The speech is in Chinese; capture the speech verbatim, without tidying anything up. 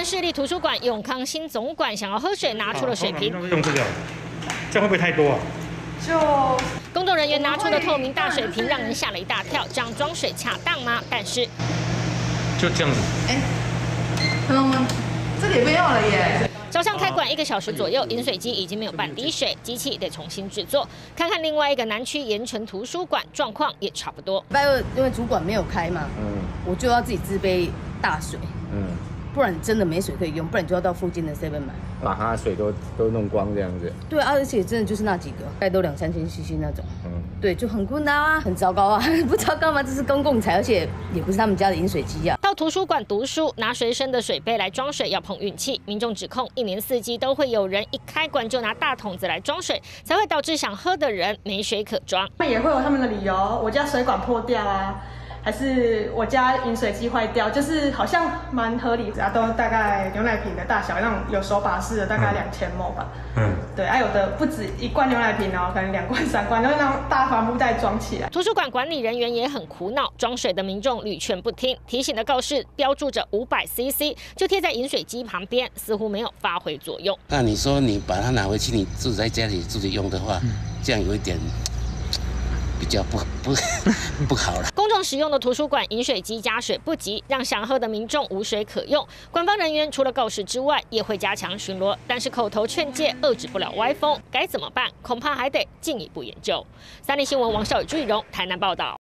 湾市立图书馆永康新总馆想要喝水，拿出了水瓶， 用这个，这样会不会太多啊？ 就工作人员拿出的透明大水瓶，让人吓了一大跳。这样装水恰当吗？但是就这样子。 哎，朋友们，这里没有了耶。 早上开馆一个小时左右，饮水机已经没有半滴水，机器得重新制作。看看另外一个南区盐城图书馆，状况也差不多。 拜二因为主管没有开嘛，嗯，我就要自己自备大水，嗯，不然真的没水可以用，不然你就要到附近的 seven 买， 把它水都都弄光这样子。 对啊，而且真的就是那几个，大概都两三千 C C 那种，嗯，对，就很困难啊，很糟糕啊，不糟糕吗？这是公共财，而且也不是他们家的饮水机啊。 到图书馆读书，拿随身的水杯来装水要碰运气。民众指控，一年四季都会有人一开馆就拿大桶子来装水，才会导致想喝的人没水可装。 他们也会有他们的理由，我家水管破掉啊，还是我家饮水机坏掉，就是好像蛮合理的。都大概牛奶瓶的大小，那种有手把式的大概两千 毫升吧。嗯，对，还、啊、有的不止一罐牛奶瓶哦，可能两罐、三罐，就是那种大帆布袋装起来。 图书馆管理人员也很苦恼，装水的民众屡劝不听，提醒的告示标注着五百 C C， 就贴在饮水机旁边，似乎没有发挥作用。 那你说你把它拿回去，你自己在家里自己用的话，嗯、这样有一点。 比较不不不好了。 公众使用的图书馆饮水机加水不及，让想喝的民众无水可用。官方人员除了告示之外，也会加强巡逻，但是口头劝诫遏制不了歪风，该怎么办？恐怕还得进一步研究。三立新闻王孝宇、朱以荣台南报道。